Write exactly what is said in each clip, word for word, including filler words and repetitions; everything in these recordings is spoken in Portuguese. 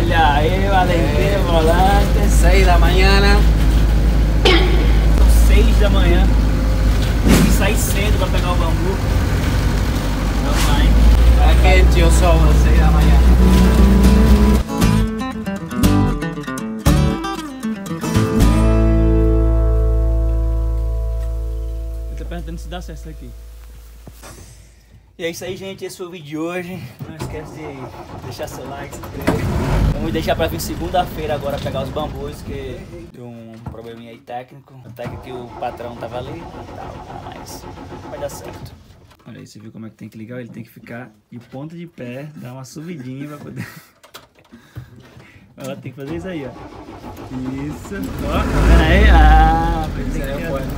Olha aí, Valentim, volante. seis da manhã. São seis da manhã. Tem que sair cedo pra pegar o bambu. Vamos lá, hein? Tá quente o sol às seis da manhã. Eu tô perguntando se dá certo isso aqui. E é isso aí, gente, esse foi o vídeo de hoje. Não esquece de deixar seu like, se inscrever. Vamos deixar pra vir segunda-feira agora pegar os bambus, que deu um probleminha aí técnico. Até que o patrão tava ali e tal, mas vai dar certo. Olha aí, você viu como é que tem que ligar? Ele tem que ficar de ponta de pé, dar uma subidinha pra poder... Ó, tem que fazer isso aí, ó. Isso. Ó, tá vendo aí? Ah, Isso aí é foda.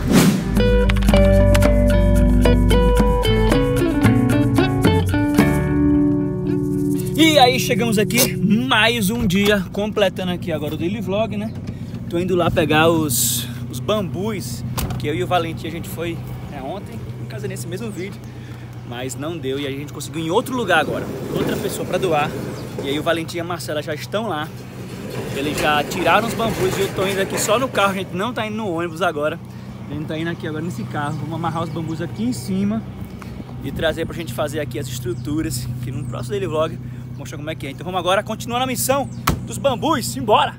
E aí chegamos aqui, mais um dia, completando aqui agora o daily vlog, né? Tô indo lá pegar os, os bambus, que eu e o Valentim a gente foi é, ontem, no caso nesse mesmo vídeo, mas não deu e a gente conseguiu em outro lugar agora, outra pessoa pra doar. E aí o Valentim e a Marcela já estão lá, eles já tiraram os bambus e eu tô indo aqui só no carro, a gente não tá indo no ônibus agora. A gente tá indo aqui agora nesse carro, vamos amarrar os bambus aqui em cima e trazer pra gente fazer aqui as estruturas, que no próximo daily vlog mostrar como é que é. Então vamos agora continuar na missão dos bambus. Simbora!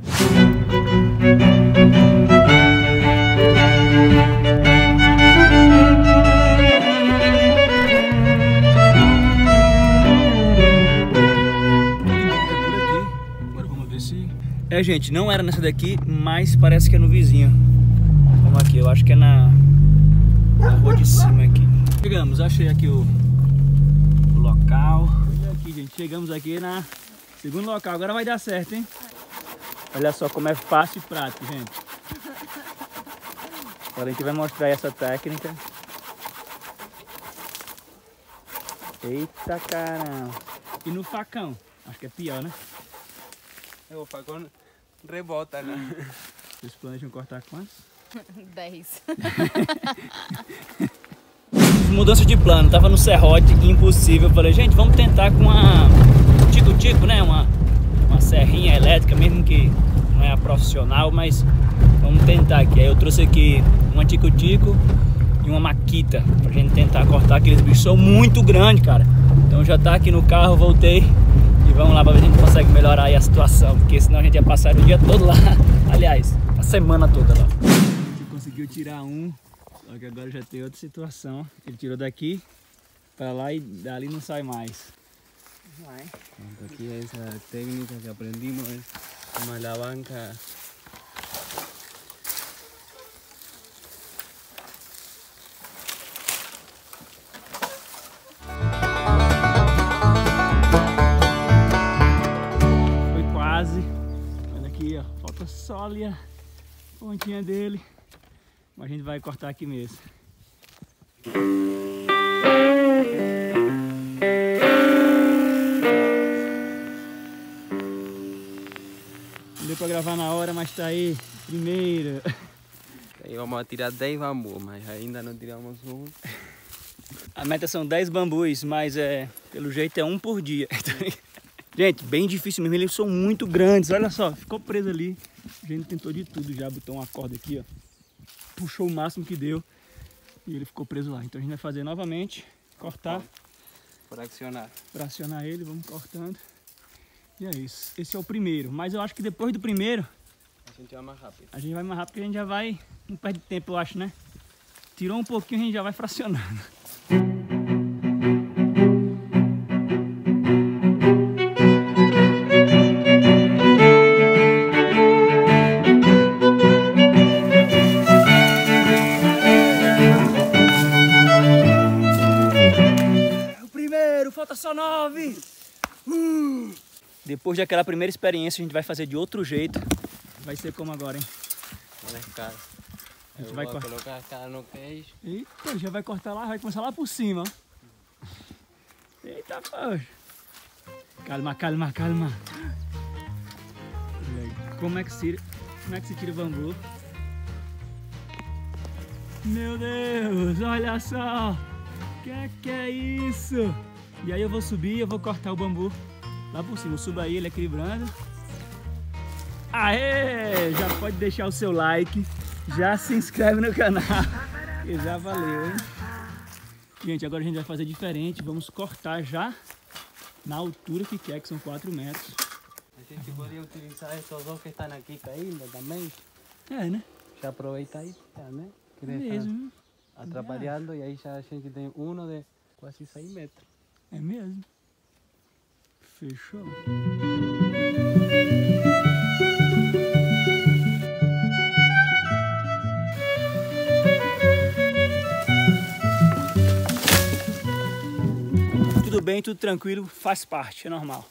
Agora vamos ver se... É, gente, não era nessa daqui, mas parece que é no vizinho. Vamos aqui, eu acho que é na, na rua de cima aqui. Chegamos, achei aqui o, o local. Aqui, gente, chegamos aqui na segundo local, agora vai dar certo, hein? Olha só como é fácil e prático, gente. Agora a gente vai mostrar essa técnica. Eita caramba! E no facão? Acho que é pior, né? É, o facão rebota, né? Vocês planejam cortar quantos? dez. Mudança de plano, tava no serrote, impossível. Eu falei, gente, vamos tentar com uma tico-tico, né? Uma, uma serrinha elétrica, mesmo que não é a profissional, mas vamos tentar aqui. Aí eu trouxe aqui uma tico-tico e uma maquita pra gente tentar cortar. Aqueles bichos são muito grandes, cara. Então já tá aqui no carro, voltei e vamos lá pra ver se a gente consegue melhorar aí a situação, porque senão a gente ia passar o dia todo lá. Aliás, a semana toda lá. A gente conseguiu tirar um. Só que agora já tem outra situação. Ele tirou daqui para lá e dali não sai mais. Vai. Então, aqui é essa técnica que aprendimos, é uma alavanca. Foi quase. Olha aqui, ó. Falta só ali a pontinha dele. Mas a gente vai cortar aqui mesmo. Não deu pra gravar na hora, mas tá aí, primeiro. Aí vamos tirar dez bambus, mas ainda não tiramos um. A meta são dez bambus, mas é, pelo jeito é um por dia. Gente, bem difícil mesmo, eles são muito grandes, olha só, ficou preso ali. A gente tentou de tudo já, botou uma corda aqui, ó. Puxou o máximo que deu e ele ficou preso lá. Então a gente vai fazer novamente, cortar. Para acionar. Para acionar ele, vamos cortando. E é isso. Esse é o primeiro. Mas eu acho que depois do primeiro... A gente vai mais rápido. A gente vai mais rápido porque a gente já vai... Não perde tempo, eu acho, né? Tirou um pouquinho, a gente já vai fracionando. Falta só nove! Uh! Depois daquela primeira experiência, a gente vai fazer de outro jeito. Vai ser como agora, hein? Olha, cara. A gente Eu vai vou cortar. colocar a cara no queijo. Eita, já vai cortar lá, vai começar lá por cima. Eita, poxa. Calma, calma, calma. Como é que se tira, como é que se tira o bambu? Meu Deus, olha só. Que que é isso? E aí eu vou subir e eu vou cortar o bambu lá por cima. Suba aí, ele equilibrando. Aê! Já pode deixar o seu like, já se inscreve no canal, que já valeu, hein? Gente, agora a gente vai fazer diferente, vamos cortar já na altura que quer, que são quatro metros. A gente poderia utilizar esses dois que estão aqui caindo também. É, né? Já aproveita aí, né? Que É eles mesmo. estão atrapalhando e aí já a gente tem um de quase seis metros. É mesmo. Fechou. Tudo bem, tudo tranquilo, faz parte, é normal.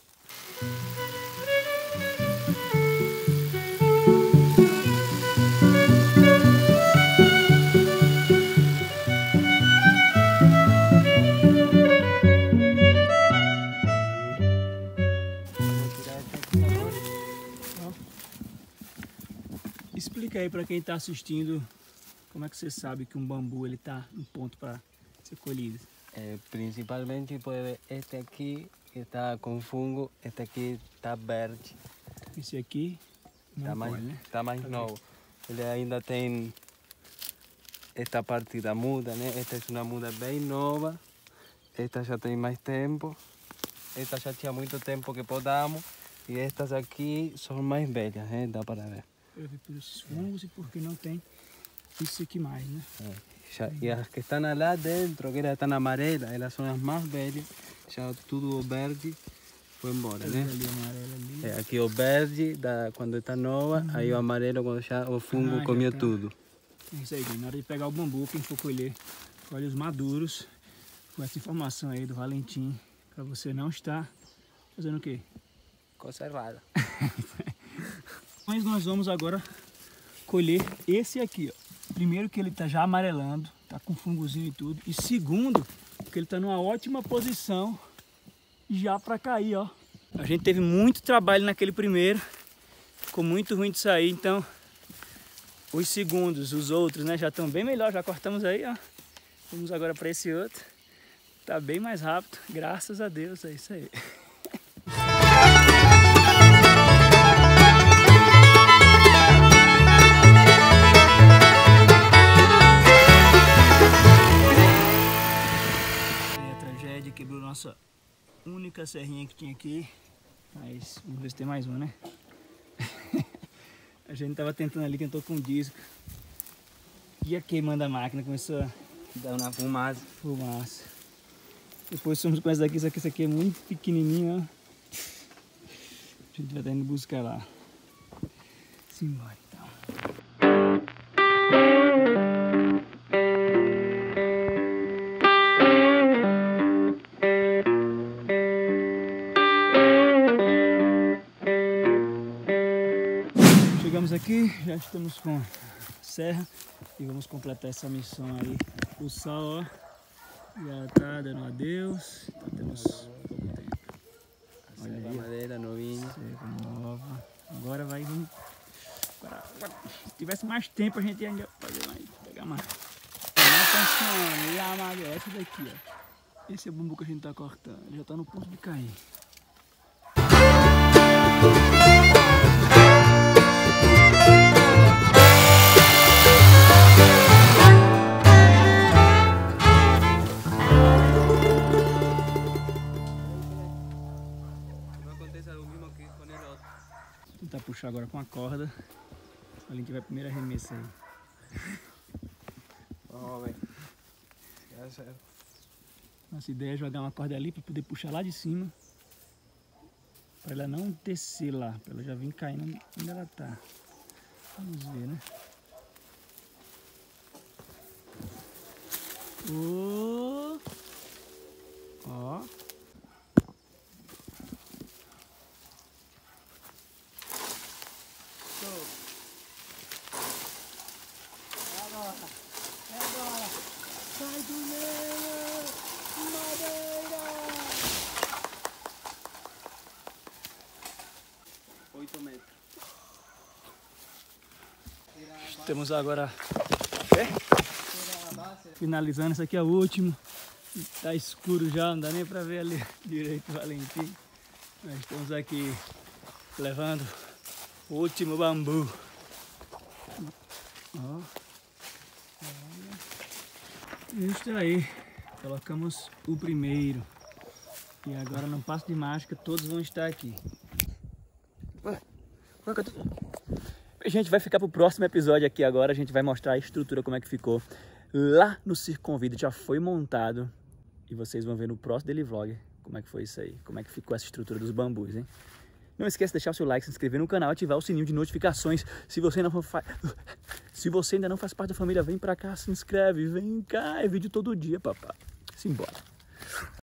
Explica aí para quem está assistindo, como é que você sabe que um bambu ele está no ponto para ser colhido? É, principalmente pode ver este aqui que está com fungo, este aqui está verde. Esse aqui não Está mais, pode, né? tá mais Tá novo. Ele ainda tem esta parte da muda, né? Esta é uma muda bem nova. Esta já tem mais tempo. Esta já tinha muito tempo que podamos. E estas aqui são mais velhas, né? Dá para ver. Eu vi pelos fungos e porque não tem isso aqui mais, né? É. Já, e as que estão lá dentro, que elas estão amarelas, elas são as mais velhas. Já tudo o verde foi embora, né? Ali, amarelo ali. É, aqui o verde, da, quando está nova, uhum. Aí o amarelo, quando já o fungo ah, comeu tá. tudo. É isso aí, gente. Na hora de pegar o bambu, quem for colher, colhe os maduros. Com essa informação aí do Valentim, para você não estar fazendo o quê? Conservada. Mas nós vamos agora colher esse aqui, ó. Primeiro que ele tá já amarelando, tá com fungozinho e tudo. E segundo, que ele tá numa ótima posição já para cair, ó. A gente teve muito trabalho naquele primeiro, ficou muito ruim de sair, então os segundos, os outros, né, já estão bem melhor, já cortamos aí, ó. Vamos agora para esse outro. Tá bem mais rápido, graças a Deus, é isso aí. Quebrou nossa única serrinha que tinha aqui, mas vamos ver se tem mais uma, né? A gente tava tentando ali, tentou com o disco, ia queimando a máquina, começou a dar uma fumaça. fumaça. Depois fomos com essa daqui, só que essa aqui é muito pequenininha, ó. A gente vai estar indo buscar lá. Simbora então. Chegamos aqui, já estamos com a serra e vamos completar essa missão aí. O sol, ó, já tá dando adeus, então temos pouco tempo. Olha aí, madeira novinha. Serra nova. Agora vai, vamos... Agora, agora, se tivesse mais tempo a gente ia fazer mais, pegar mais. Atenção, e a madeira, essa daqui, ó. Esse é o bambu que a gente tá cortando, ele já tá no ponto de cair. Vou tentar puxar agora com a corda. A gente vai primeiro arremessar aí. Vamos ver. É certo. Nossa ideia é jogar uma corda ali para poder puxar lá de cima. Para ela não descer lá, para ela já vir caindo onde ela tá. Vamos ver, né? Oh. Ó. Sai do meio! Madeira! Oito metros. Estamos agora é? finalizando, esse aqui é o último. Tá escuro já, não dá nem pra ver ali direito o Valentim. Nós estamos aqui levando o último bambu. Ó. Isso aí. Colocamos o primeiro. E agora no passo de mágica todos vão estar aqui. A gente vai ficar pro próximo episódio aqui agora. A gente vai mostrar a estrutura, como é que ficou. Lá no Circo Convida já foi montado. E vocês vão ver no próximo Daily Vlog como é que foi isso aí. Como é que ficou essa estrutura dos bambus, hein? Não esqueça de deixar o seu like, se inscrever no canal, ativar o sininho de notificações. Se você, não fa... Se você ainda não faz parte da família, vem pra cá, se inscreve. Vem cá, é vídeo todo dia, papai. Simbora.